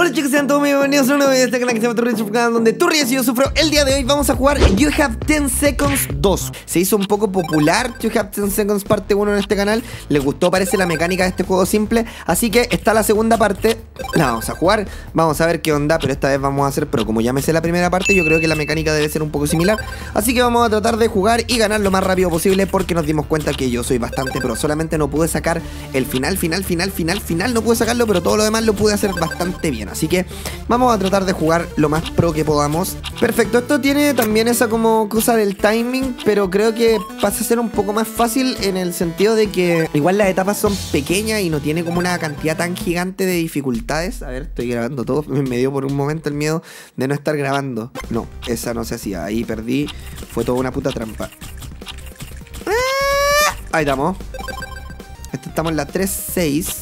Hola chicos, sean todos bienvenidos a un nuevo video de este canal que se llama Turri, su canal donde tú ríes y yo sufro. El día de hoy vamos a jugar You Have 10 Seconds 2. Se hizo un poco popular You Have 10 Seconds parte 1 en este canal. Les gustó, parece, la mecánica de este juego simple. Así que está la segunda parte. La vamos a jugar, vamos a ver qué onda. Pero esta vez vamos a hacer, pero como ya me sé la primera parte, yo creo que la mecánica debe ser un poco similar. Así que vamos a tratar de jugar y ganar lo más rápido posible, porque nos dimos cuenta que yo soy bastante pro. Solamente no pude sacar el final, no pude sacarlo, pero todo lo demás lo pude hacer bastante bien. Así que vamos a tratar de jugar lo más pro que podamos. Perfecto, esto tiene también esa como cosa del timing, pero creo que pasa a ser un poco más fácil en el sentido de que igual las etapas son pequeñas y no tiene como una cantidad tan gigante de dificultades. A ver, estoy grabando todo. Me dio por un momento el miedo de no estar grabando. No, esa no se hacía. Ahí perdí. Fue toda una puta trampa. Ahí estamos. Estamos en la 3-6.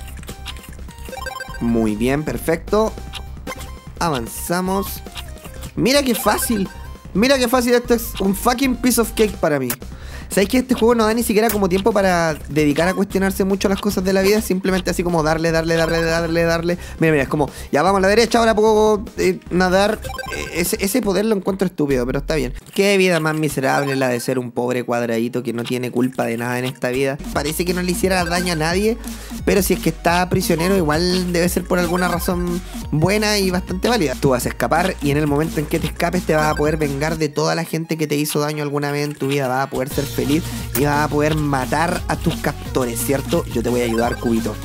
Muy bien, perfecto. Avanzamos. Mira qué fácil. Mira qué fácil. Esto es un fucking piece of cake para mí. ¿Sabéis que este juego no da ni siquiera como tiempo para dedicar a cuestionarse mucho las cosas de la vida? Simplemente así como darle. Mira, mira, es como, ya vamos a la derecha, ahora puedo nadar. Ese poder lo encuentro estúpido, pero está bien. Qué vida más miserable la de ser un pobre cuadradito que no tiene culpa de nada en esta vida. Parece que no le hiciera daño a nadie, pero si es que está prisionero, igual debe ser por alguna razón buena y bastante válida. Tú vas a escapar y en el momento en que te escapes te vas a poder vengar de toda la gente que te hizo daño alguna vez en tu vida. Vas a poder ser feliz y vas a poder matar a tus captores, ¿cierto? Yo te voy a ayudar, Cubito.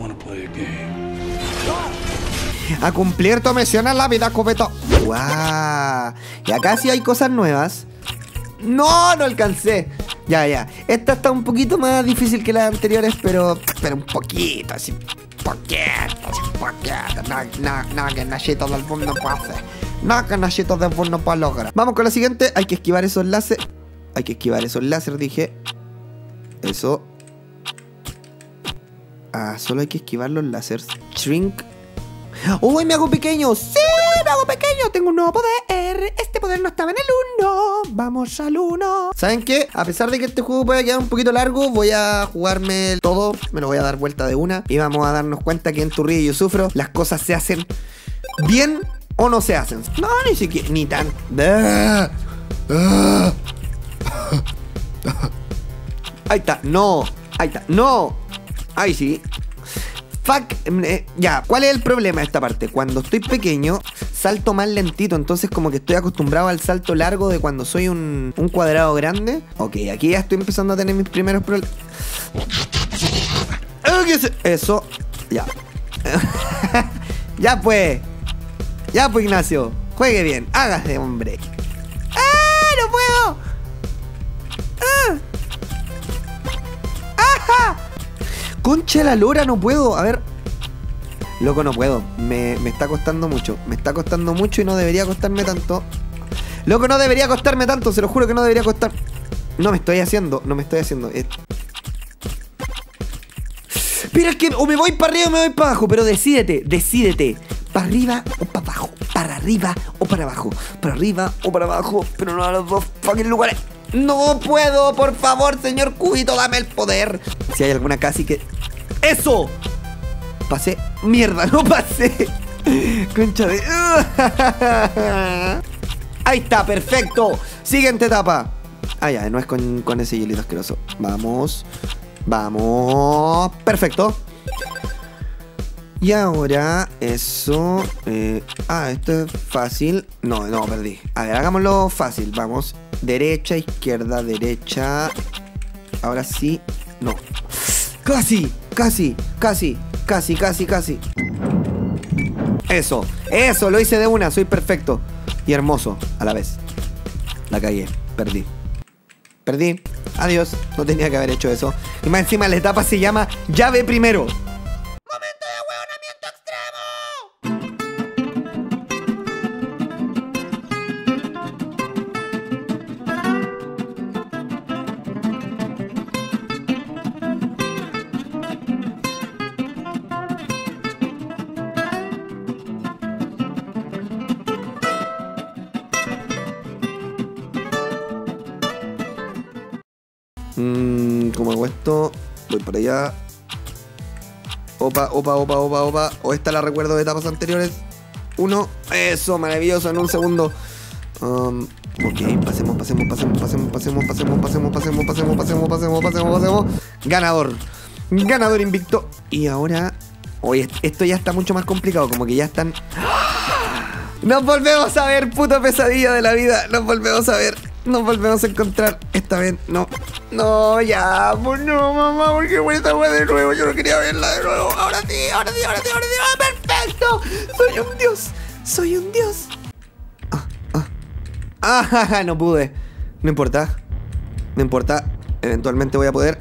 A cumplir tu misión en la vida, Cubito. ¡Guau! Y acá sí hay cosas nuevas. ¡No! No alcancé. Ya. Esta está un poquito más difícil que las anteriores, pero un poquito, así. Poquito. Nada que Nachito del mundo puede hacer. Nada que Nachito del mundo puede lograr. Vamos con la siguiente. Hay que esquivar esos láser. Dije. Eso. Solo hay que esquivar los láseres. Shrink. ¡Uy, me hago pequeño! ¡Sí! ¡Me hago pequeño! Tengo un nuevo poder. Este poder no estaba en el 1. Vamos al 1. ¿Saben qué? A pesar de que este juego puede quedar un poquito largo, voy a jugarme todo. Me lo voy a dar vuelta de una. Y vamos a darnos cuenta que en Tu Río y Yo Sufro las cosas se hacen bien o no se hacen. No, ni siquiera. Ni tan. Ahí está. No. Ahí está. No. Ahí sí. Fuck, ya, ¿cuál es el problema de esta parte? Cuando estoy pequeño, salto más lentito. Entonces como que estoy acostumbrado al salto largo de cuando soy un cuadrado grande. Ok, aquí ya estoy empezando a tener mis primeros problemas. Eso, ya. Ya pues, Ignacio. Juegue bien, hágase, hombre. ¡No puedo! ¡Ajá! Concha la lora, no puedo. A ver. Loco, no puedo. Me está costando mucho. Me está costando mucho y no debería costarme tanto. Loco, no debería costarme tanto. Se lo juro que no debería costar. No me estoy haciendo. Pero es que o me voy para arriba o me voy para abajo. Pero decídete. ¿Para arriba o para abajo? ¿Para arriba o para abajo? ¿Para arriba o para abajo? Pero no a los dos fucking lugares. No puedo, por favor, señor Cubito, dame el poder. Si hay alguna casi que... ¡Eso! Pasé. Mierda, no pasé. Concha de... Ahí está, perfecto. Siguiente etapa. Ya, no es con ese hielito asqueroso. Vamos. Perfecto. Y ahora, eso... esto es fácil. No, perdí. A ver, hagámoslo fácil, vamos. Derecha, izquierda, derecha. Ahora sí. No. Casi. Eso, lo hice de una. Soy perfecto y hermoso a la vez. La cagué, perdí. Adiós, no tenía que haber hecho eso. Y más encima la etapa se llama llave primero. ¿Cómo hago esto? Voy para allá. Opa, opa, opa, opa, opa. O esta la recuerdo de etapas anteriores. 1. Eso, maravilloso, en un segundo. Ok, pasemos. Ganador. Ganador invicto. Y ahora... Oye, esto ya está mucho más complicado. Como que ya están... Nos volvemos a ver, puta pesadilla de la vida. Nos volvemos a ver. Nos volvemos a encontrar. Esta vez no. No, ya. Pues no, mamá. ¿Por qué vuelta de nuevo? Yo no quería verla de nuevo. Ahora sí. ¡Ah, perfecto! Soy un dios. Soy un dios. No pude. No importa. No importa. Eventualmente voy a poder.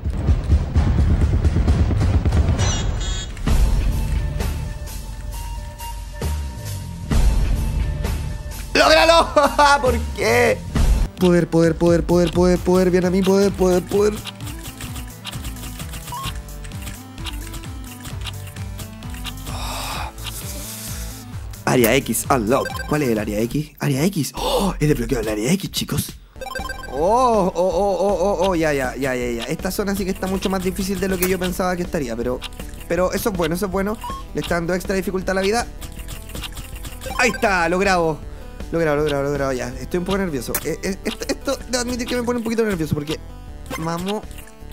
¡Lógralo! ¿Por qué? Poder. Viene a mí, poder. Área X unlocked. ¿Cuál es el área X? Área X. ¡Oh! He desbloqueado el área X, chicos. Ya. Esta zona sí que está mucho más difícil de lo que yo pensaba que estaría, pero eso es bueno. Le está dando extra dificultad a la vida. Ahí está, logrado, ya. Estoy un poco nervioso. Esto debo admitir que me pone un poquito nervioso porque... Vamos.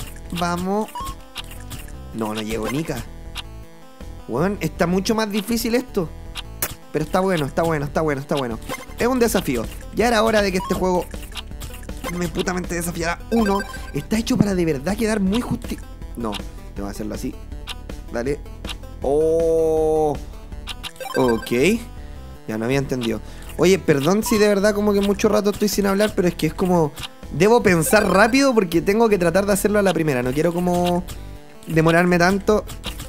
No llego, Nika. Bueno, está mucho más difícil esto. Pero está bueno. Es un desafío. Ya era hora de que este juego me putamente desafiara. 1. Está hecho para de verdad quedar muy justo. No, tengo que hacerlo así. Dale. Oh. Ok. Ya no había entendido. Oye, perdón si de verdad como que mucho rato estoy sin hablar, pero es que es como... Debo pensar rápido porque tengo que tratar de hacerlo a la primera. No quiero como demorarme tanto.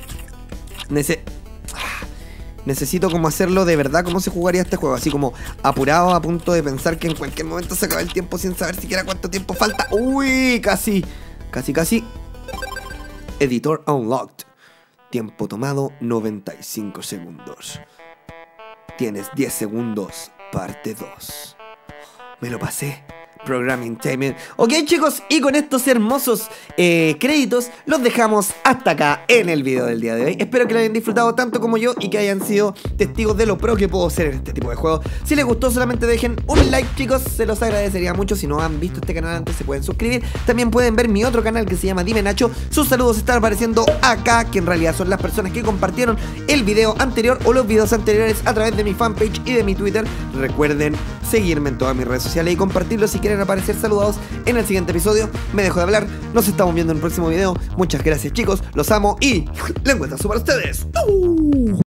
Necesito como hacerlo de verdad como se jugaría este juego. Así como apurado, a punto de pensar que en cualquier momento se acaba el tiempo sin saber siquiera cuánto tiempo falta. Uy, casi. Editor unlocked. Tiempo tomado 95 segundos. Tienes 10 segundos, parte 2. Me lo pasé. Programming Time. Ok, chicos, y con estos hermosos créditos los dejamos hasta acá en el video del día de hoy. Espero que lo hayan disfrutado tanto como yo y que hayan sido testigos de lo pro que puedo ser en este tipo de juegos. Si les gustó, solamente dejen un like, chicos, se los agradecería mucho. Si no han visto este canal antes, se pueden suscribir. También pueden ver mi otro canal que se llama Dime Nacho. Sus saludos están apareciendo acá, que en realidad son las personas que compartieron el video anterior o los videos anteriores a través de mi fanpage y de mi Twitter. Recuerden seguirme en todas mis redes sociales y compartirlo si quieren aparecer saludados en el siguiente episodio. Me dejo de hablar, nos estamos viendo en el próximo video. Muchas gracias, chicos, los amo y lengüetazo para ustedes.